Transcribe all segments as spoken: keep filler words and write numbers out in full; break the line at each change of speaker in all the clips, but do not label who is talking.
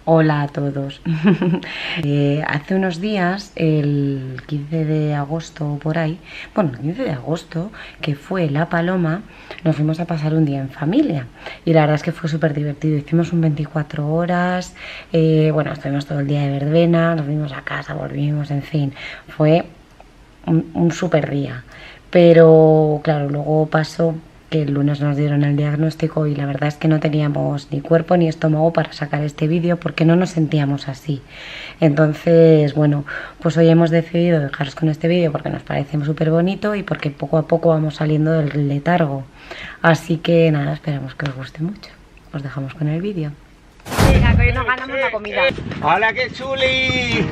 Hola a todos. eh, hace unos días, el quince de agosto por ahí, bueno, el quince de agosto, que fue La Paloma, nos fuimos a pasar un día en familia y la verdad es que fue súper divertido. Hicimos un veinticuatro horas, eh, bueno, estuvimos todo el día de verbena, nos fuimos a casa, volvimos, en fin, fue un, un súper día. Pero claro, luego pasó que el lunes nos dieron el diagnóstico y la verdad es que no teníamos ni cuerpo ni estómago para sacar este vídeo porque no nos sentíamos así. Entonces, bueno, pues hoy hemos decidido dejaros con este vídeo porque nos parece súper bonito y porque poco a poco vamos saliendo del letargo. Así que nada, esperamos que os guste mucho. Os dejamos con el vídeo.
Venga, que hoy nos ganamos la comida.
¡Hola, qué chuli!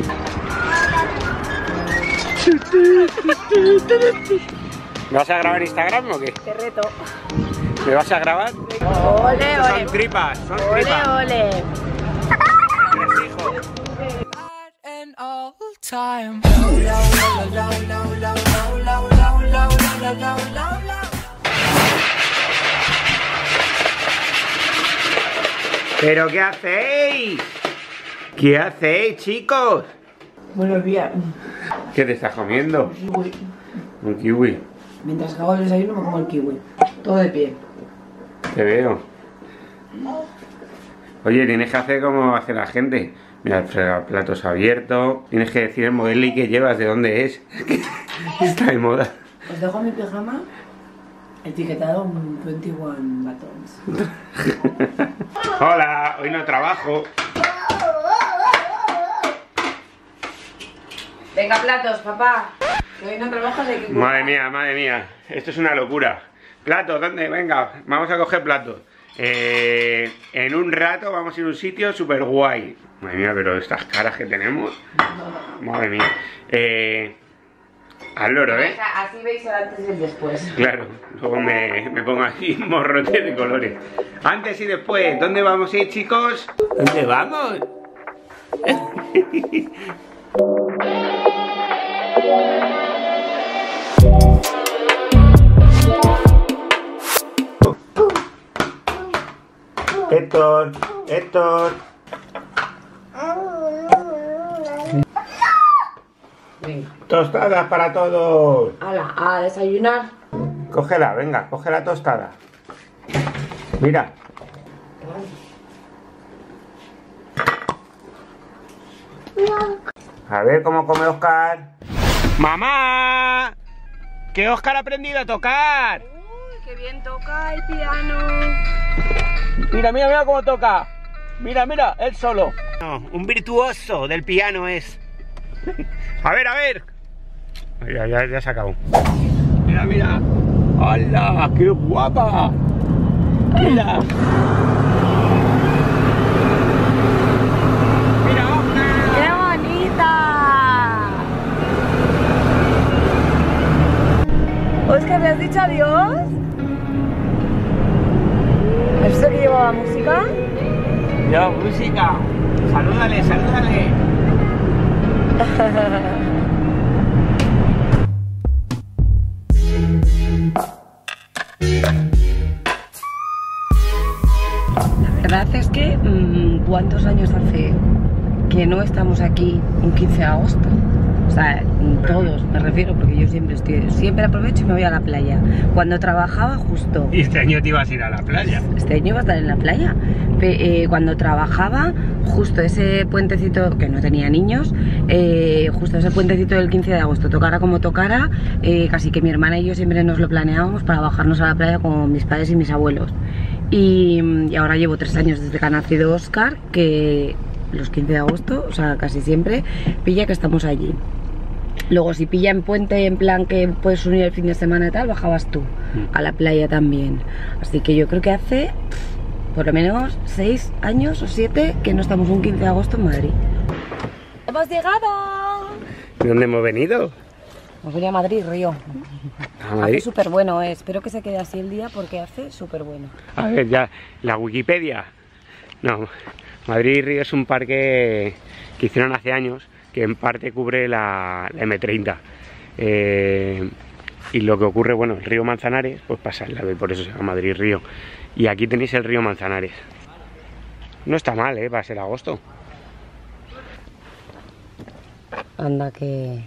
¿Me vas a grabar Instagram o qué?
Te reto.
¿Me vas a grabar?
Ole, ole.
Son tripas, son
Ole,
tripas.
ole.
Tres hijos. ¿Pero qué hacéis? ¿Qué hacéis, chicos?
Buenos días.
¿Qué te estás comiendo?
Kiwi.
Un kiwi.
Mientras que hago el desayuno me como el kiwi. Todo de pie.
Te veo. Oye, tienes que hacer como hace la gente. Mira, el fregaplatos abierto. Tienes que decir el modelo y que llevas, de dónde es. Está de moda.
Os dejo mi pijama etiquetado en veintiuno buttons.
Hola, hoy no trabajo.
Venga, platos, papá. Que hoy no trabajas, hay que...
Madre mía, madre mía. Esto es una locura. Platos, ¿dónde? Venga, vamos a coger platos. Eh, en un rato vamos a ir a un sitio súper guay. Madre mía, pero estas caras que tenemos. Madre mía. Eh, al loro, ¿eh?
Así veis el antes y el después.
Claro, luego me, me pongo aquí morrote de colores. Antes y después, ¿dónde vamos a ir, chicos? ¿Dónde vamos? Héctor, Héctor.
Venga.
Tostadas para todos.
Hala, a desayunar.
Cógela, venga, coge la tostada. Mira. A ver cómo come Oscar. ¡Mamá! ¡Que Oscar ha aprendido a tocar!
Uy, qué bien toca el piano.
Mira, mira, mira cómo toca. Mira, mira, él solo. No, un virtuoso del piano es. A ver, a ver. Ya, ya, ya se acabó. Mira, mira. ¡Hala! ¡Qué guapa! Mira. Mira, Oscar.
¡Qué bonita! Oscar, ¿me has dicho adiós? ¿Has visto que llevaba música?
Ya, música. Salúdale, salúdale.
La verdad es que, mmm, ¿cuántos años hace que no estamos aquí un quince de agosto? O sea, todos, me refiero, porque yo siempre estoy, siempre aprovecho y me voy a la playa. Cuando trabajaba, justo.
Y este año te ibas a ir a la playa.
Este año iba a estar en la playa. Pe- eh, cuando trabajaba, justo ese puentecito, que no tenía niños, eh, justo ese puentecito del quince de agosto, tocara como tocara, eh, casi que mi hermana y yo siempre nos lo planeábamos para bajarnos a la playa con mis padres y mis abuelos. Y, y ahora llevo tres años desde que ha nacido Oscar, que los quince de agosto, o sea, casi siempre, pilla que estamos allí. Luego, si pilla en puente, en plan que puedes unir el fin de semana y tal, bajabas tú a la playa también. Así que yo creo que hace por lo menos seis años o siete que no estamos un quince de agosto en Madrid.
¡Hemos llegado!
¿De dónde hemos venido?
Nos venía a Madrid, Río.
A Madrid.
Hace súper bueno, eh. Espero que se quede así el día porque hace súper bueno.
A ver, ya, la Wikipedia. No, Madrid y Río es un parque que hicieron hace años, que en parte cubre la, la eme treinta. Eh, y lo que ocurre, bueno, el río Manzanares, pues pasa al lado y por eso se llama Madrid Río. Y aquí tenéis el río Manzanares. No está mal, ¿eh? Va a ser agosto.
Anda que...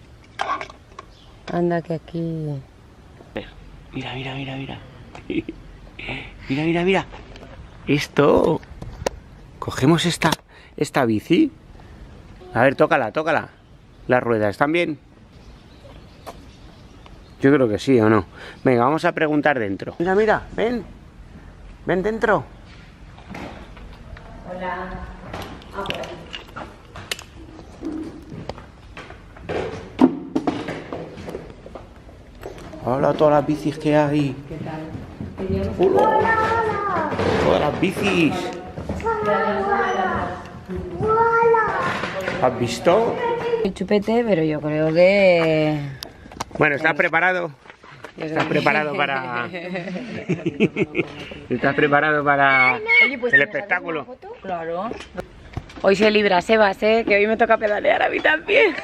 Anda que aquí...
Mira, mira, mira, mira. Mira, mira, mira. Esto... Cogemos esta, esta bici. A ver, tócala, tócala. Las ruedas, ¿están bien? Yo creo que sí, ¿o no? Venga, vamos a preguntar dentro. Mira, mira, ven. Ven dentro.
Hola. Ah, por aquí.
Hola, todas las bicis que hay.
¿Qué tal?
Hola. Todas las bicis. ¿Has visto?
El chupete, pero yo creo que...
Bueno, ¿estás preparado? ¿Estás preparado para...? ¿Estás preparado para
Oye, pues,
el
¿te me sale
espectáculo?
una foto? Claro. Hoy se libra Sebas, ¿eh? Que hoy me toca pedalear a mí también.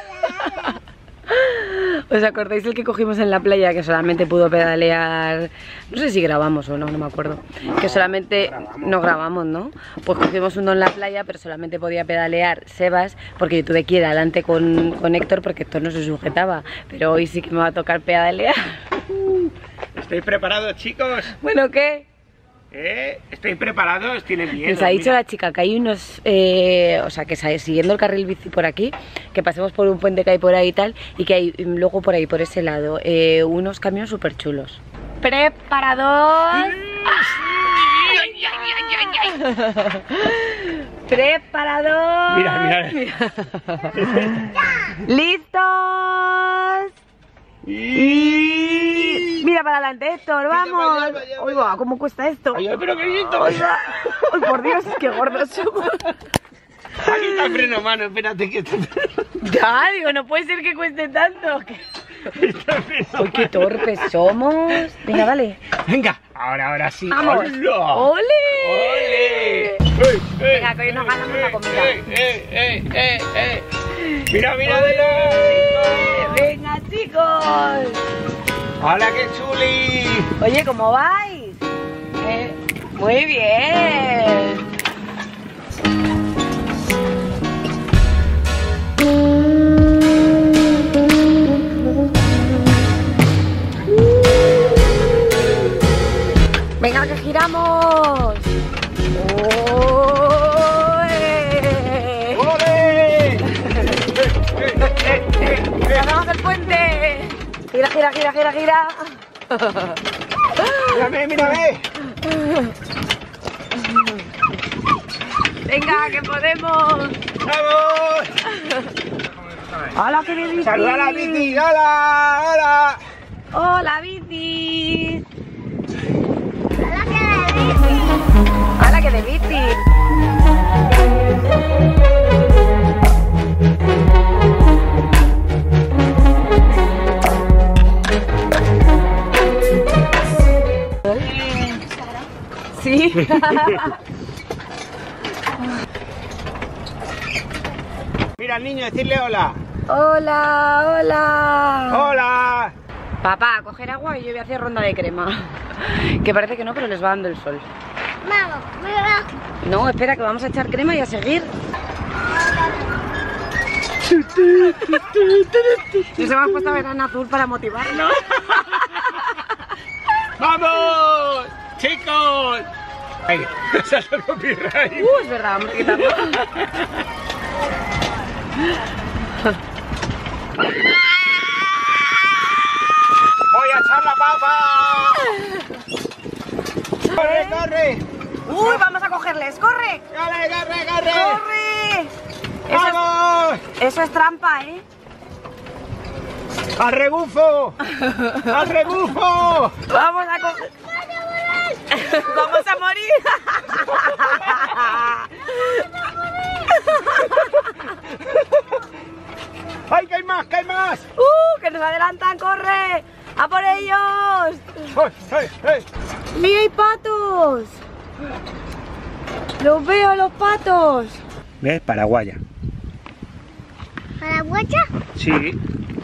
¿Os acordáis el que cogimos en la playa que solamente pudo pedalear? No sé si grabamos o no, no me acuerdo. Que solamente
grabamos.
no grabamos, ¿no? Pues cogimos uno en la playa, pero solamente podía pedalear Sebas, porque yo tuve que ir adelante con, con Héctor, porque Héctor no se sujetaba. Pero hoy sí que me va a tocar pedalear.
¿Estáis preparados, chicos?
Bueno, ¿qué?
¿Eh? ¿Estáis preparados? ¿Tienen miedo?
Nos ha dicho
Mira.
la chica que hay unos, eh, o sea, que siguiendo el carril bici por aquí, que pasemos por un puente que hay por ahí y tal, y que hay luego por ahí, por ese lado, eh, unos camiones súper chulos. ¡Preparados! ¡Preparados!
Mira, mira.
¡Listos! Y... Mira para adelante, Héctor, vamos.
Vaya, vaya, vaya.
Oiga, ¿cómo cuesta esto?
Ay, pero qué lindo.
Oiga. Ay, por Dios, qué gordos somos.
Aquí está el freno a mano, espérate que está el freno.
Ya, digo, no puede ser que cueste tanto.
Está el freno a
Ay, qué
mano.
torpes somos. Venga, vale.
Venga, ahora, ahora sí.
Vamos.
¡Hola!
¡Ole!
¡Ole! ¡Eh,
Venga, que hoy nos ganamos la comida.
¡Eh, eh, eh, eh, eh! ¡Mira, mira, Adela!
Venga, chicos.
¡Hola, qué chuli!
Oye, ¿cómo vais? Eh, muy bien. Venga, que giramos. ¡Oe!
¡Ole!
¡Pasamos el puente! Gira, gira, gira, gira, gira.
¡Mírame, mírame!
Venga, que podemos.
¡Vamos!
¡Hola, qué bici!
¡Saluda a la bici! ¡Hola! ¡Hola!
¡Hola, bici! ¡Hola, que de bici! Sí.
Mira al niño, decirle hola.
Hola, hola.
¡Hola!
Papá, a coger agua y yo voy a hacer ronda de crema. Que parece que no, pero les va dando el sol.
Vamos, me bajo.
No, espera, que vamos a echar crema y a seguir. Nos hemos puesto verano azul para motivarnos.
¡Vamos! ¡Chicos! ¡Ay! ¡Se ha hecho copyright!
Uh, es verdad, vamos a quitarlo.
¡Voy a echar la papa! ¡Corre, corre!
Uy, vamos a cogerles, corre.
¡Corre, corre, corre!
¡Corre! Eso
¡Vamos!
es, eso es trampa, ¿eh?
¡Al rebufo! ¡Al rebufo!
Vamos a coger. Vamos a morir.
¡Ay, que hay más, que hay más!
¡Uh! ¡Que nos adelantan! ¡Corre! ¡A por ellos!
¡Ay, ay, ay!
¡Mira, hay patos! ¡Los veo, los patos!
¿Ves? Paraguaya.
¿Paraguaya?
Sí.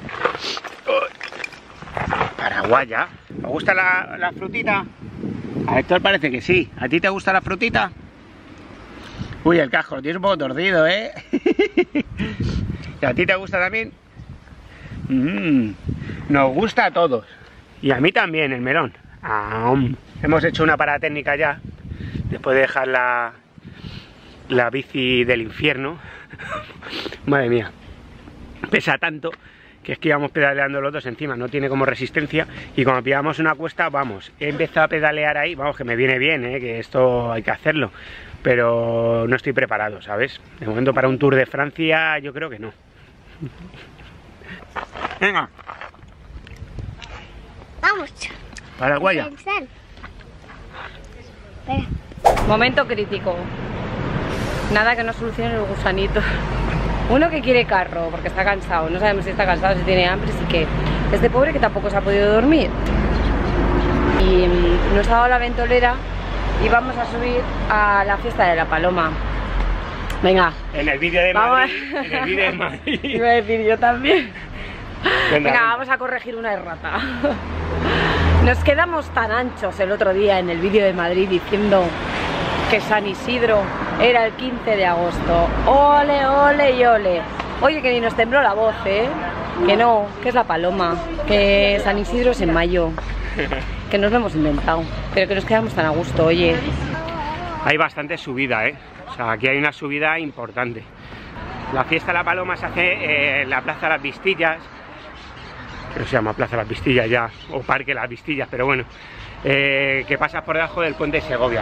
Paraguaya. ¿Te gusta la, la frutita? A Héctor parece que sí. ¿A ti te gusta la frutita? Uy, el casco lo tienes un poco torcido, ¿eh? ¿Y a ti te gusta también? Mm, nos gusta a todos. Y a mí también, el melón. Ah, um. Hemos hecho una parada técnica ya, después de dejar la, la bici del infierno. Madre mía, pesa tanto que es que íbamos pedaleando los dos encima, no tiene como resistencia, y cuando pillamos una cuesta, vamos, he empezado a pedalear ahí, vamos, que me viene bien, ¿eh? Que esto hay que hacerlo, pero no estoy preparado, ¿sabes? De momento para un Tour de Francia yo creo que no. Venga.
Vamos.
Paraguaya.
Momento crítico. Nada que no solucione el gusanito. Uno que quiere carro porque está cansado, no sabemos si está cansado, si tiene hambre, si que este pobre que tampoco se ha podido dormir. Y mm, nos ha dado la ventolera y vamos a subir a la fiesta de la Paloma. Venga.
En el vídeo de
vamos.
Madrid. En el vídeo de Madrid.
Iba a decir yo también.
Venga,
Venga, vamos a corregir una errata. Nos quedamos tan anchos el otro día en el vídeo de Madrid diciendo que San Isidro era el quince de agosto. Ole, ole y ole. Oye, que ni nos tembló la voz, ¿eh? Que no, que es la Paloma, que San Isidro es en mayo, que nos lo hemos inventado, pero que nos quedamos tan a gusto, oye.
Hay bastante subida, ¿eh? O sea, aquí hay una subida importante. La fiesta de la Paloma se hace eh, en la Plaza de las Vistillas. Creo que se llama Plaza de las Vistillas ya, o Parque de las Vistillas, pero bueno, eh, que pasa por debajo del puente de Segovia.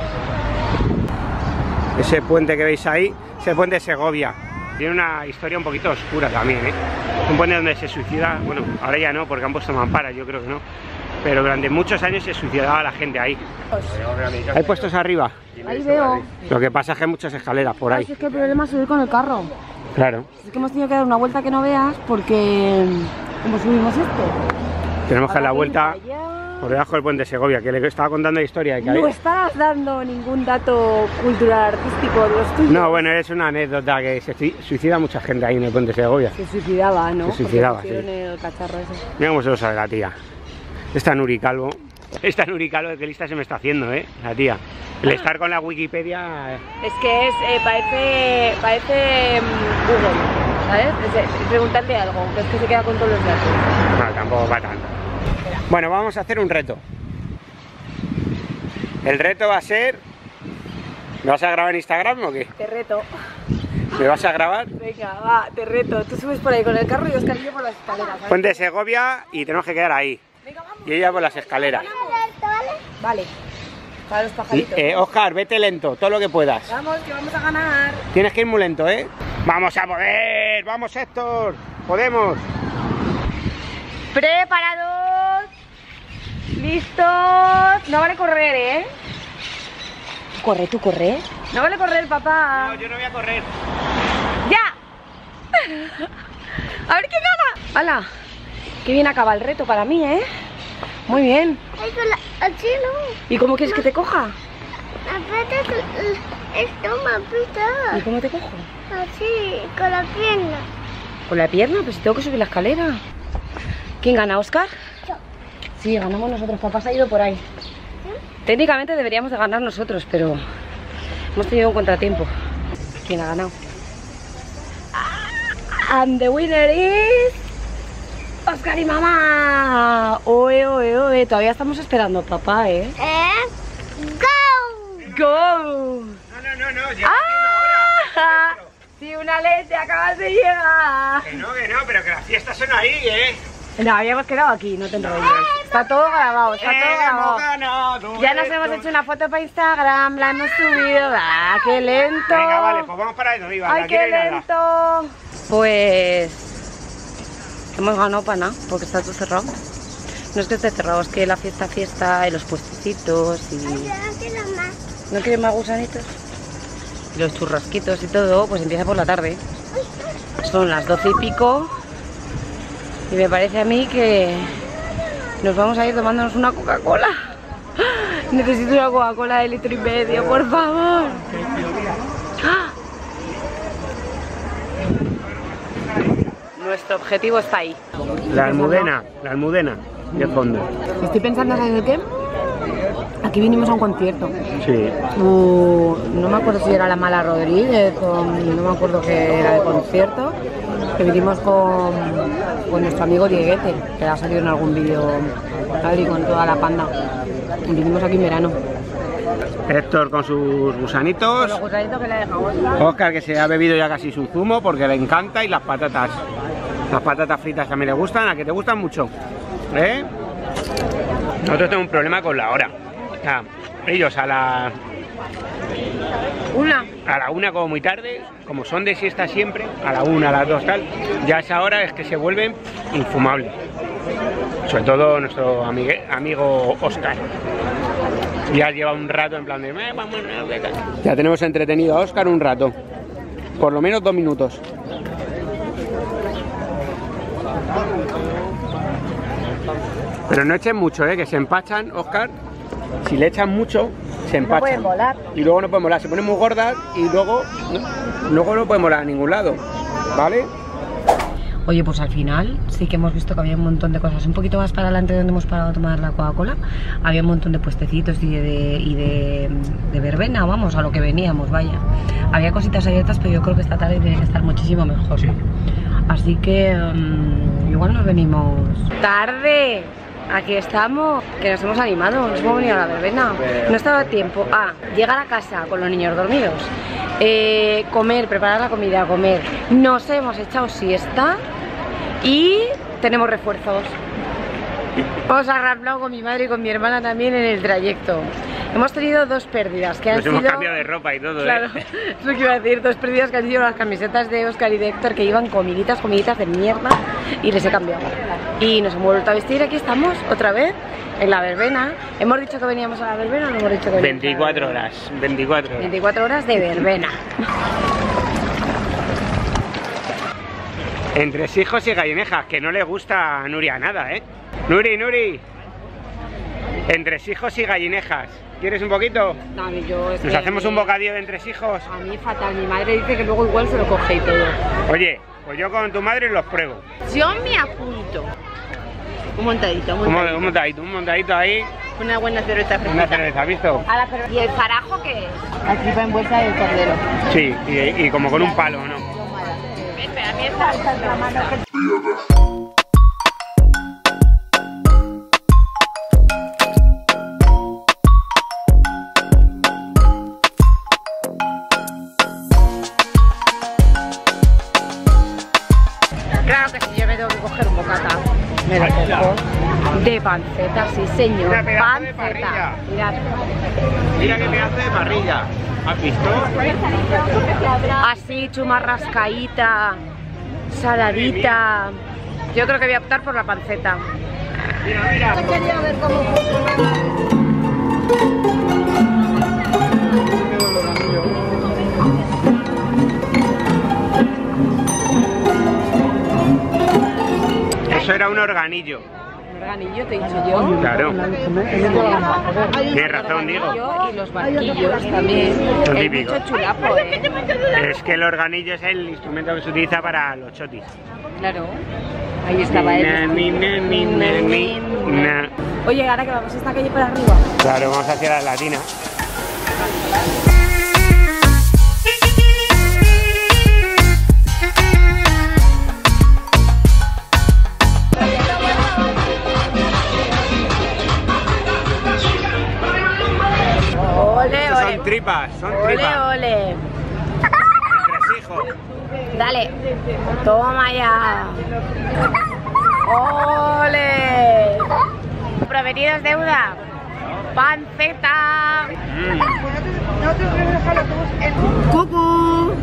Ese puente que veis ahí es el puente de Segovia. Tiene una historia un poquito oscura también, ¿eh? Un puente donde se suicida, bueno, ahora ya no, porque han puesto mamparas, yo creo que no, pero durante muchos años se suicidaba la gente ahí. ¿Hay puestos arriba?
Ahí veo.
Lo que pasa es que hay muchas escaleras por ahí.
Es que el problema es subir con el carro.
Claro.
Es que hemos tenido que dar una vuelta que no veas porque... ¿Cómo subimos esto?
Tenemos que dar la vuelta
allá.
por debajo del puente de Segovia, que le estaba contando la historia. De que
No
había...
estás dando ningún dato cultural artístico de los tuyos.
No, bueno, es una anécdota que se suicida mucha gente ahí en el puente de Segovia.
Se suicidaba, ¿no?
Se suicidaba,
Porque pusieron
sí.
el cacharro ese.
Mira cómo se lo sabe la tía. Esta Nuri Calvo. Esta Nuri Calvo, qué lista se me está haciendo, ¿eh? La tía. El estar con la Wikipedia...
Es que es, eh, parece, parece um, Google, ¿sabes? Es, es preguntarle algo, que es que se queda con todos los datos.
No, tampoco va tanto. Bueno, vamos a hacer un reto. El reto va a ser... ¿Me vas a grabar en Instagram o qué?
Te reto.
¿Me vas a grabar?
Venga, va, te reto. Tú subes por ahí con el carro y Oscar y yo por las escaleras, ¿vale?
Puente de Segovia y tenemos que quedar ahí.
Venga, vamos.
Y ella por las escaleras.
Vale. Para los pajaritos.
Eh, Oscar, vete lento, todo lo que puedas.
Vamos, que vamos a ganar.
Tienes que ir muy lento, ¿eh? ¡Vamos a poder! ¡Vamos, Héctor! ¡Podemos!
Preparados. Listos. No vale correr, ¿eh? Corre, tú corre. No vale correr, papá.
No, yo no voy a correr.
¡Ya! A ver quién gana. ¡Hala! Qué bien acaba el reto para mí, ¿eh? Muy bien.
Ay, con la... Así no.
¿Y cómo quieres que te coja?
Aprieta con... Esto me aprieta.
¿Y cómo te cojo?
Así, con la pierna.
¿Con la pierna? Pues si tengo que subir la escalera. ¿Quién gana, Oscar?
Yo.
Sí, ganamos nosotros. Papá se ha ido por ahí. Técnicamente deberíamos de ganar nosotros, pero hemos tenido un contratiempo. ¿Quién ha ganado? And the winner is... Oscar y mamá. Oe, oe, oe. Todavía estamos esperando a papá, ¿eh?
Eh. Go.
¡Go!
No, no, no, no, ya
¡Ah! Sí, una leche, acabas de llegar.
Que no, que no, pero que las fiestas son ahí, ¿eh?
No, habíamos quedado aquí, no te enrolles. Está todo grabado, está todo grabado.
Ganado,
Ya nos hemos hecho una foto para Instagram, la hemos subido. ¡Ah, qué lento!
Venga, vale, pues vamos para ahí, no iba.
¡Ay, qué lento! Pues... hemos ganado para nada, porque está todo cerrado. No es que esté cerrado, es que la fiesta, fiesta, y los puestecitos y...
Ay, yo no quiero más.
¿No quieres más gusanitos? Y los churrasquitos y todo, pues empieza por la tarde. Son las doce y pico. Y me parece a mí que nos vamos a ir tomándonos una Coca-Cola. Necesito una Coca-Cola de litro y medio, por favor. Nuestro objetivo está ahí.
La almudena, la almudena de fondo.
Estoy pensando en el qué. Aquí vinimos a un concierto.
Sí.
Uh, no me acuerdo si era La Mala Rodríguez o no me acuerdo qué era el concierto. Que vinimos con, con nuestro amigo Dieguete, que ha salido en algún vídeo, y con toda la panda. Vinimos aquí en verano.
Héctor con sus gusanitos.
Con los gusanitos que le ha dejado Oscar.
Oscar, que se ha bebido ya casi su zumo porque le encanta, y las patatas. Las patatas fritas también le gustan, a que te gustan mucho. ¿Eh? Nosotros tenemos un problema con la hora. O sea, ellos a la...
Una.
A la una como muy tarde, como son de siesta siempre, a la una, a las dos tal, ya a esa hora es que se vuelven infumables. Sobre todo nuestro amigue, amigo Oscar. Ya lleva un rato en plan de... Eh, vamos, no, ¿qué tal? Ya tenemos entretenido a Oscar un rato. Por lo menos dos minutos. Pero no echen mucho, ¿eh? Que se empachan, Oscar. Si le echan mucho, se empachan.
No pueden volar.
Y luego no pueden volar. Se ponen muy gordas y luego no, luego no pueden volar a ningún lado. ¿Vale?
Oye, pues al final sí que hemos visto que había un montón de cosas. Un poquito más para adelante donde hemos parado a tomar la Coca-Cola, había un montón de puestecitos y de, y de, de verbena, vamos, a lo que veníamos, vaya. Había cositas abiertas, pero yo creo que esta tarde tiene que estar muchísimo mejor. Sí. Así que um, igual nos venimos tarde. Aquí estamos, que nos hemos animado, nos hemos venido a la verbena. No estaba tiempo a llegar a casa con los niños dormidos, eh, comer, preparar la comida, comer. Nos hemos echado siesta y tenemos refuerzos. Hemos arramblado con mi madre y con mi hermana también en el trayecto. Hemos tenido dos pérdidas que han
Nos
sido...
hemos cambiado de ropa y todo,
Claro,
¿eh?
es lo que iba a decir, dos pérdidas que han sido las camisetas de Oscar y de Héctor, que iban comiditas, comiditas de mierda, y les he cambiado. Y nos hemos vuelto a vestir, aquí estamos, otra vez, en la verbena. ¿Hemos dicho que veníamos a la verbena o no hemos dicho que veníamos?
veinticuatro horas, veinticuatro horas.
veinticuatro horas de verbena.
Entre hijos y gallinejas, que no le gusta a Nuria nada, ¿eh? Nuri, Nuri. Entre hijos y gallinejas. ¿Quieres un poquito?
No, yo es
¿Nos
que
hacemos
a
un
mí-
bocadillo de entre hijos?
A mí fatal, mi madre dice que luego igual se lo coge y todo.
Oye, pues yo con tu madre los pruebo.
Yo me apunto. Un montadito, un
Un,
montadito.
un montadito, un montadito ahí,
Una buena cerveza
una
fresquita.
cerveza, ¿has visto?
Ahora, pero ¿y el zarajo qué es? La tripa envuelta del cordero.
Sí, y, y como con un palo, ¿no?
Espera, a mí esta esta es la mano que... Claro que sí, yo me tengo que coger un bocata. Me lo cojo. De panceta, sí señor.
Una pedazo de
Panceta.
parrilla.
Mirad.
Mira que pedazo de parrilla. ¿Has visto?
Así, chumarrascaíta, saladita. Yo creo que voy a optar por la panceta.
Mira, mira. Eso era un organillo.
Un organillo, te he dicho yo.
Claro. Tienes razón, digo.
Y los barquillos también.
Son
Es
típicos.
mucho chulapo, ¿eh?
Es que el organillo es el instrumento que se utiliza para los chotis.
Claro. Ahí estaba él.
Ni, ni, ni, ni, ni, na.
Oye, ahora que vamos a esta calle para arriba.
Claro, vamos hacia la latina.
Ole,
Estos
ole.
son tripas, son
Ole,
tripas.
ole.
Entresijos.
Dale. Toma ya. Ole. Provenidos deuda. Panceta.
Mm.
Cucu.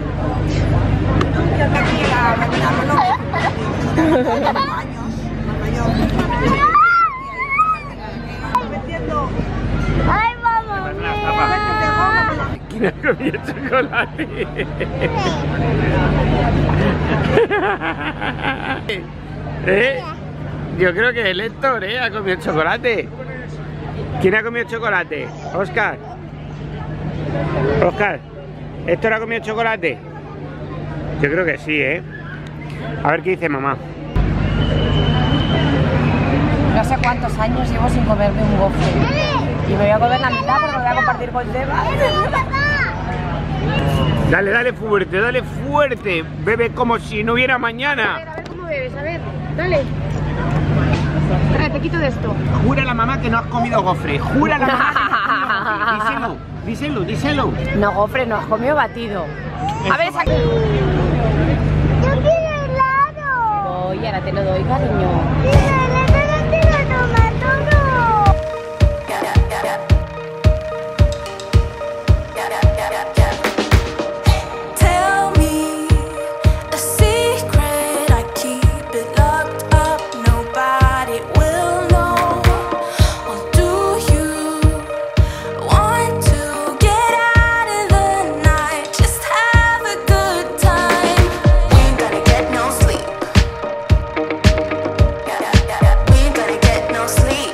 ¡Ay, vamos!
¿Quién ha comido chocolate? ¿Eh? Yo creo que el Héctor, ¿eh? Ha comido chocolate. ¿Quién ha comido chocolate? Oscar. Oscar. ¿Héctor ha comido chocolate? Yo creo que sí, ¿eh? A ver qué dice mamá.
No sé cuántos años llevo sin comerme un gofre. Y me voy a comer la mitad porque lo voy a compartir con Seba.
Dale, dale fuerte, dale fuerte. Bebe como si no hubiera
A ver,
mañana.
a ver cómo bebes, a ver. Dale. Trae, te quito de esto.
Jura la mamá que no has comido gofre. Jura la mamá que no has comido gofre. Díselo, díselo, díselo.
No, gofre, no has comido batido. A ver, saca.
Yo quiero helado.
Voy, ahora te lo doy, cariño.
Quiero helado, no quiero tomar todo.
Tell me a secret, I keep it locked up, nobody will know. Or do you want to get out of the night, just have a good time? We ain't gonna get no sleep. We ain't gonna get no sleep.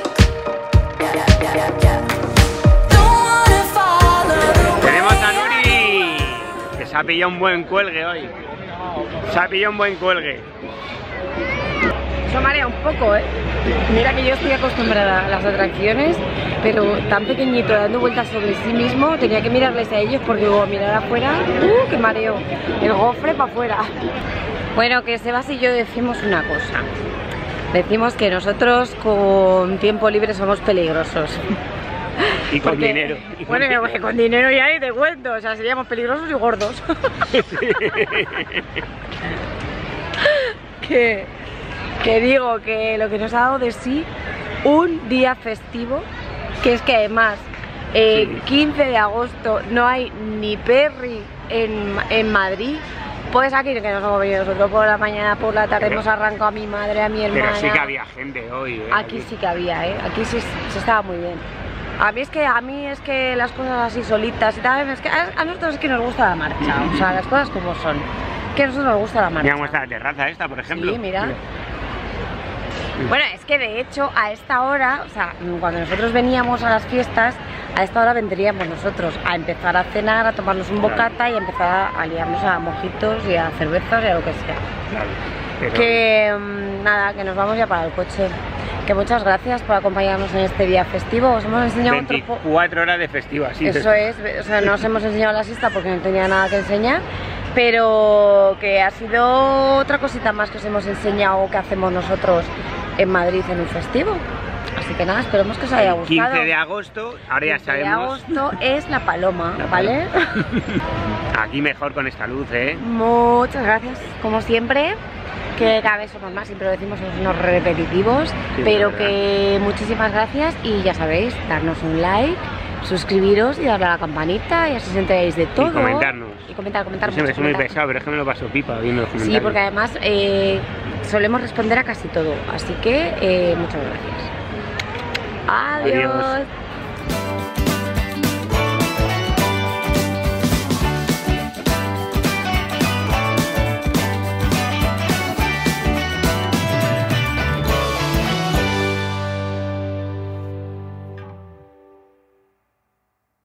Don't wanna follow the
Tenemos a Nuri, que se ha pillado un buen cuelgue hoy. Se ha pillado un buen cuelgue.
Eso marea un poco, ¿eh? Mira que yo estoy acostumbrada a las atracciones, pero tan pequeñito, dando vueltas sobre sí mismo, tenía que mirarles a ellos porque luego mirar afuera, ¡uh, qué mareo! El gofre para afuera. Bueno, que Sebas y yo decimos una cosa. Decimos que nosotros con tiempo libre somos peligrosos.
Y con
Porque-
dinero. Y con
Bueno,
dinero.
que con dinero ya ni te cuento, o sea, seríamos peligrosos y gordos. que, que digo que lo que nos ha dado de sí un día festivo, que es que además eh,
Sí.
quince de agosto no hay ni perri en, en Madrid. Pues aquí que nos hemos venido nosotros por la mañana, por la tarde,
Pero-
hemos arrancado a mi madre, a mi hermana.
Pero sí que había gente hoy, ¿eh?
Aquí sí que había, ¿eh? Aquí sí se estaba muy bien. A mí es que a mí es que las cosas así solitas y tal, es que a, a nosotros es que nos gusta la marcha, o sea, las cosas como son. Que a nosotros nos gusta la marcha.
Mira cómo está la terraza esta, por ejemplo.
Sí, mira. Bueno, es que de hecho a esta hora, o sea, cuando nosotros veníamos a las fiestas, a esta hora vendríamos nosotros a empezar a cenar, a tomarnos un bocata y a empezar a liarnos a mojitos y a cervezas y a lo que sea.
Claro, pero-
Que mm, nada, que nos vamos ya para el coche. Que muchas gracias por acompañarnos en este día festivo. Os hemos enseñado otro po-
veinticuatro horas de festiva, sí.
Eso es, o sea, no os hemos enseñado la siesta porque no tenía nada que enseñar, pero que ha sido otra cosita más que os hemos enseñado que hacemos nosotros en Madrid en un festivo. Así que nada, esperemos que os haya
El
gustado.
quince de agosto, ahora ya
quince de
sabemos.
agosto es la paloma,
La
¿vale?
Aquí mejor con esta luz, ¿eh?
Muchas gracias, como siempre, que cada vez somos más, siempre lo decimos, somos unos repetitivos,
Sí,
pero
la
que muchísimas gracias y ya sabéis, darnos un like, suscribiros y darle a la campanita y así os enteráis de todo.
comentarnos.
Y comentar, comentar.
Yo siempre
mucho,
soy muy
comentar.
pesado, pero es que me lo paso pipa viendo los
Sí,
comentarios.
porque además eh, solemos responder a casi todo, así que eh, muchas gracias. Adiós.
Adiós.